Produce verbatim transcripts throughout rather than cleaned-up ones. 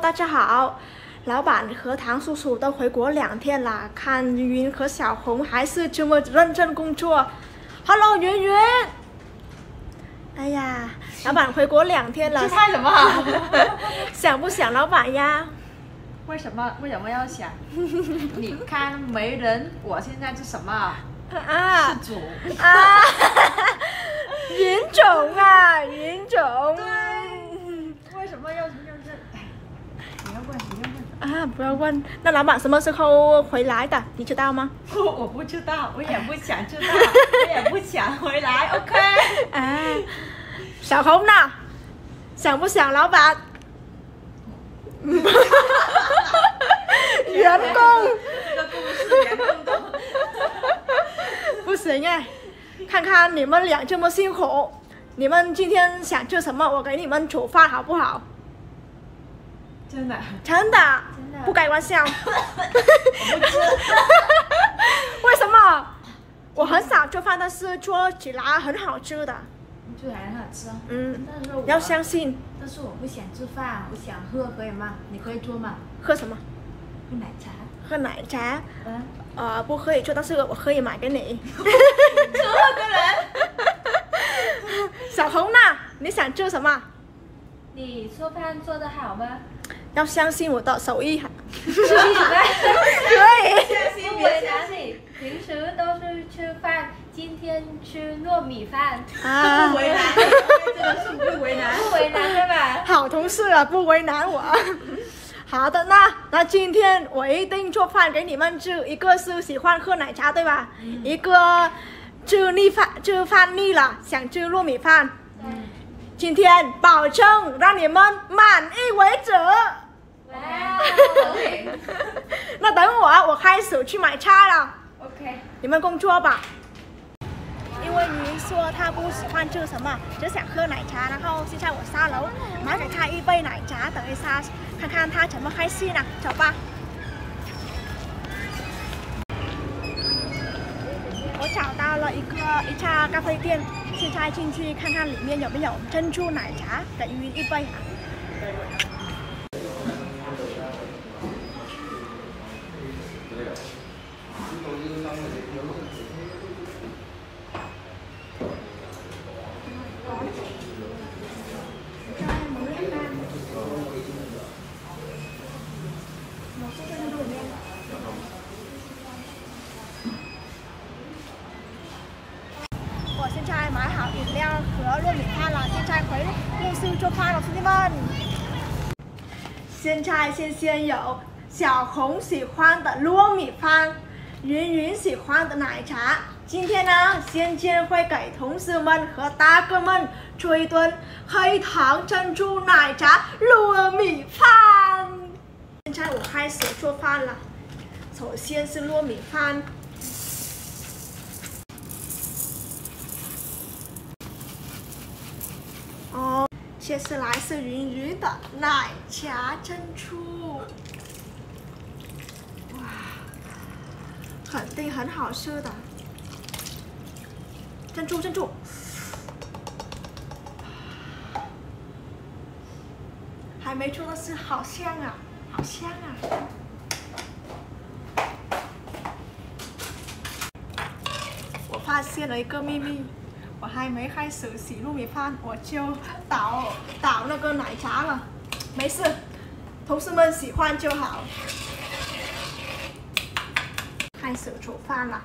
大家好。老板和唐叔叔都回国两天了，看云云和小红还是这么认真工作。Hello， 云云。哎呀，老板回国两天了。 吃菜什么？ 想不想老板呀？ 为什么？为什么要想？你看没人，我现在是什么？ 啊， 是主啊，云总啊，云总。 对，为什么要要这？你要问，你要问。 啊，不要问。那老板什么时候回来的？你知道吗？ 我不知道，我也不想知道，我也不想回来。OK。 啊，小红呢？想不想老板？员工。 这个故事员工都。 不行哎，看看你们俩这么辛苦，你们今天想吃什么？我给你们煮饭好不好？ 真的， 真的， 真的不开玩笑。 我不吃。 为什么？我很少做饭，但是做起来很好吃的。 做起来很好吃哦。 嗯， 但是我要相信。 但是我不想吃饭，我想喝，可以吗？你可以做吗？ 喝什么？ 喝奶茶。 喝奶茶。 嗯。 呃，不可以做，但是我可以买给你。 这个人。 小红呢？你想吃什么？ 你做饭做得好吗？ 要相信我的手艺。 可以吗？ 可以。 不为难你，平时都是吃饭，今天吃糯米饭。 啊， 不为难，这个是不为难。 不为难对吧？ 好同事啊，不为难我。好的，那那今天我一定做饭给你们吃。一个是喜欢喝奶茶，对吧？嗯、一个吃腻饭，吃饭腻了，想吃糯米饭。 嗯。 今天保证让你们满意为止。 哇，OK。 那等我，我开始去买菜了。 OK。 你们工作吧。因为云说她不喜欢吃什么，只想喝奶茶，然后现在我下楼买给她一杯奶茶，等一下看看她怎么开心呢？走吧。我找到了一个一家咖啡店，现在进去看看里面有没有珍珠奶茶，给云一杯。我现在买好饮料和糯米饭了，现在回陆续做饭了，兄弟们。现在先先有小红喜欢的糯米饭，云云喜欢的奶茶。今天呢，先先会给同事们和大哥们做一顿黑糖珍珠奶茶糯米饭。现在我开始做饭了，首先是糯米饭。哦，接下来是云云的奶茶珍珠，哇，肯定很好吃的。珍珠珍珠，还没做的是好香啊，好香啊！我发现了一个秘密。我还没开始洗糯米饭，我就倒倒那个奶茶了。没事，同事们喜欢就好。开始煮饭了，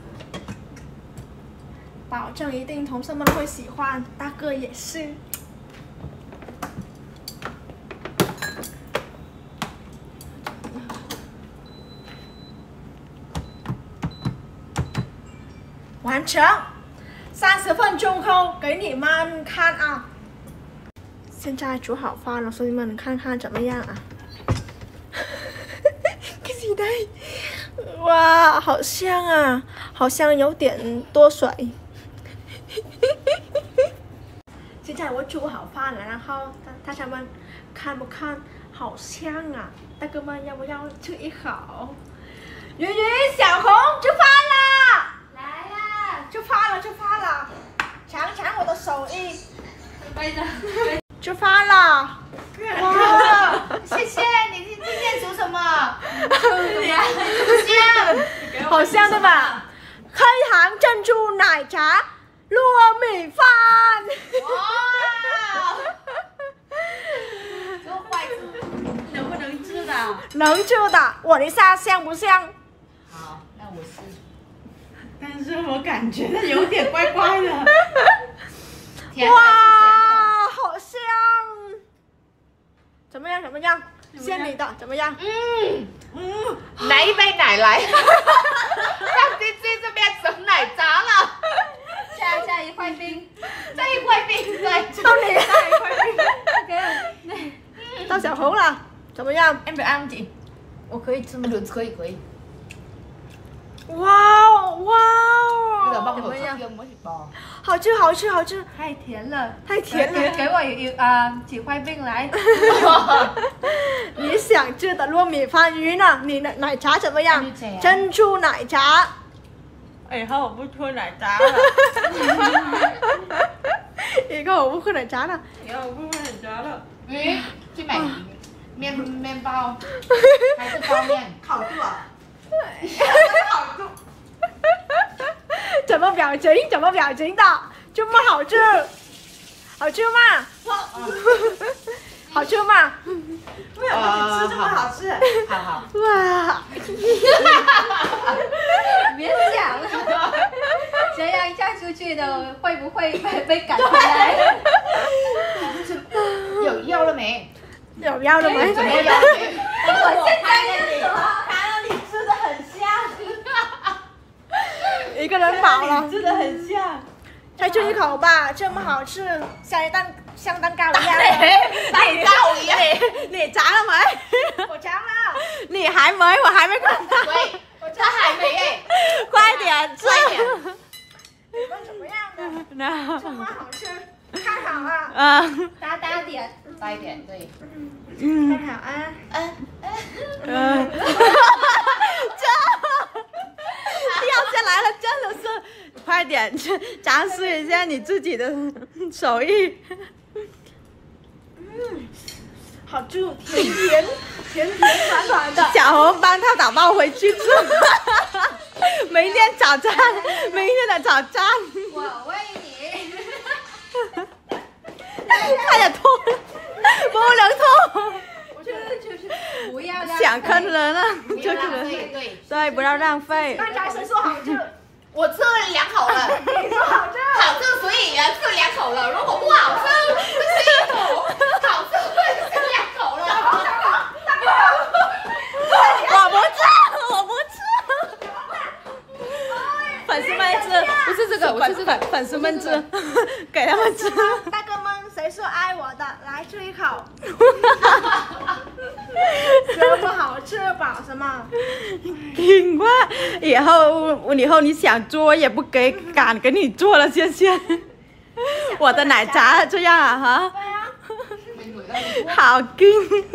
保证一定同事们会喜欢，大哥也是。完成。三十分钟后给你们看啊！现在煮好饭了，兄弟们看看怎么样啊？看起来，哇，好香啊！好像有点多水。现在我煮好饭了，然后大家们看不看？好香啊！大哥们要不要吃一口？云云、小红吃饭啦！ 来啦！ 吃饭了，吃饭了，尝尝我的手艺。 拜的。 吃饭了，哇，谢谢。 好香对吧？黑糖珍珠奶茶糯米饭。 哇！这个筷子能不能吃的？ 能吃的，闻一下香不香？ 好，那我试。 但是我感觉它有点怪怪的。 哇，好香！怎么样？怎么样？先你的怎么样？ 嗯嗯，来一杯奶来。放进去这边整奶茶了。 加加一块冰， 再一块冰，对， 到你了， 再一块冰。 OK， 到小红了，怎么样？ Em được ăn không chị? 我可以吃吗？ Được, 可以可以。 哇哦哇 Bây giờ 哦， bông 怎么 hở 样 thịt mới thịt bò. 好吃好吃好吃， 太甜了， 太甜了。 给给我一啊几块冰来。 你想吃的糯米饭鱼呢？你的奶茶怎么样？珍珠奶茶。 以后我不喝奶茶了。 一个我不喝奶茶了。 以后我不喝奶茶了。 鱼去买面面包还是包面？ 烤住啊！ 烤住。 怎么表情？怎么表情的？这么好吃？好吃吗？好吃吗？ 为什么你吃这么好吃？ 好好。 哇！ 别讲了，这样嫁出去的会不会被被赶回来？ 有腰了没？ 有腰了没？ 准备腰了没？ 我现在你看到你吃的很像， 一个人饱了， 吃的很像。 再吃一口吧，这么好吃，像蛋像蛋糕一样。 蛋糕一样。 你炸了没？ 我尝了， 你还没，我还没看到。 对，他还没哎， 快点吃。 快点。 你们怎么样的？ 那这么好吃，看好啊， 啊， 大大点， 大一点，对。 看好啊。 嗯嗯，这掉下来了，真的是，快点去展示一下你自己的手艺。 好吃，甜甜甜甜软软的。 小红帮他打包回去吃，明天早餐，明天的早餐， 我为你。 快点脱，不能脱， 我觉得就是不要让想坑人了， 不就要浪是费，对。 对，不要浪费。 大家谁说好吃？ 我吃了两口了， 你说好吃。 好吃所以吃了两口了，如果不好吃，就吃一口，好吃所以吃两口了。 我不吃，我不吃。粉丝们吃， 不是这个，我是这个。 粉丝们吃，给他们吃。 大哥们，谁是爱我的？来吃一口。这么好吃，饱什么？ 挺快，以后以后你想做也不给敢给你做了，谢谢。我的奶茶这样啊哈，好劲。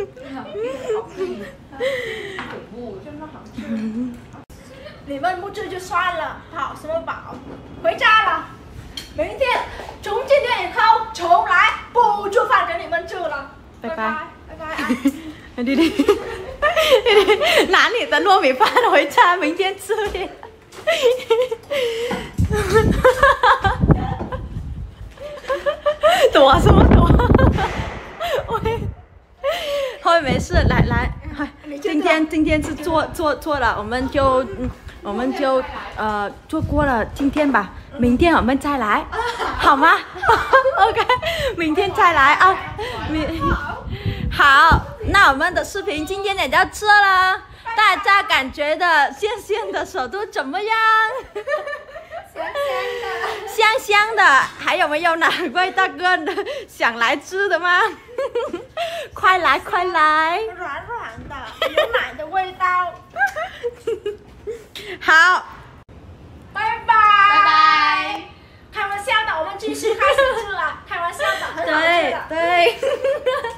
真的好吃。你们不吃就算了，跑什么跑？回家了。明天从今天以后，从来不做饭给你们吃了。 拜拜拜拜啊！ 弟弟，弟弟，拿你的糯米饭回家，明天吃。躲什么躲？喂，后面没事，来来，今天今天是做做做了，我们就嗯，我们就呃做过了今天吧，明天我们再来，好吗？OK， 明天再来啊，明好，那我们的视频今天也到这了，大家感觉的线线的手都怎么样？ 香香的。 香香的，还有没有哪位大哥的想来吃的吗？快来快来！ 软软的，有奶的味道。 好， 拜拜。 拜拜。 开玩笑的，我们继续开始吃了。开玩笑的，很好吃对的。 对。